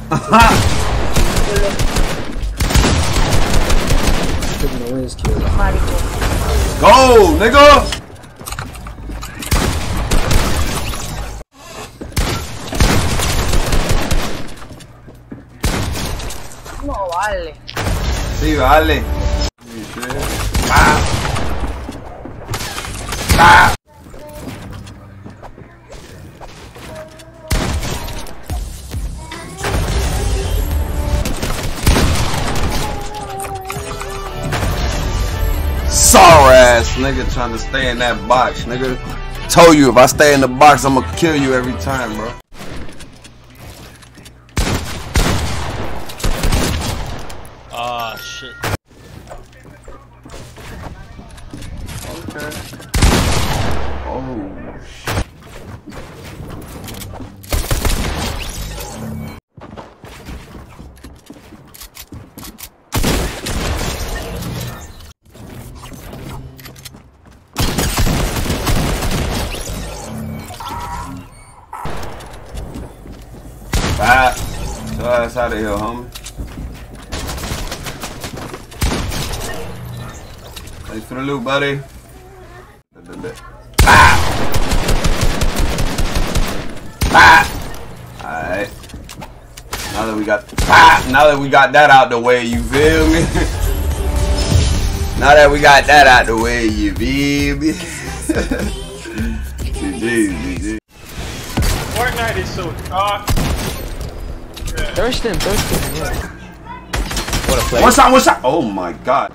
Go, nigga! No vale. Sí, vale. Ah. Ah. Sorry ass nigga trying to stay in that box, nigga. Told you if I stay in the box, I'm gonna kill you every time, bro. Ah, shit. Okay. Oh, shit. Bye. Your ass out of here, homie. Thanks for the loot, buddy. Ah! Ah! Alright. Now that we got that out the way, you feel me? Now that we got that out the way, you feel me? GG. Fortnite is so tough. Yeah. Thurston, yeah. What a play. What's up? Oh my god.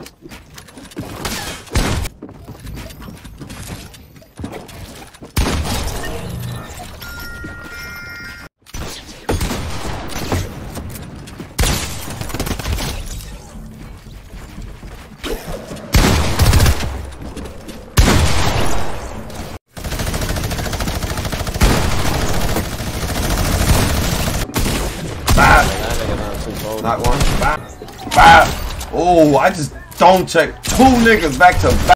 Not one. Oh, I just don't check 2 niggas back to back.